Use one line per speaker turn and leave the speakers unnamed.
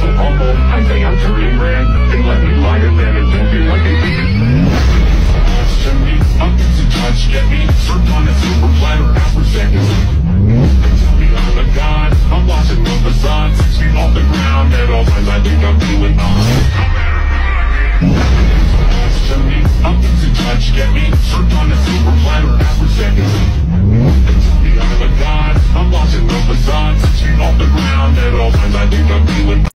humble. I say I'm turning red. They let me light it, then it's looking like they did. To me, I'm to touch, get me served on a silver platter after seconds. They tell me I'm a god. I'm watching the facade, 6 feet off the ground. At all times I think I'm doing fine. To me, I'm to touch, get me served on a silver platter after seconds. They tell me I'm a god. I'm watching the facade, 6 feet off the ground. At all times I think I'm doing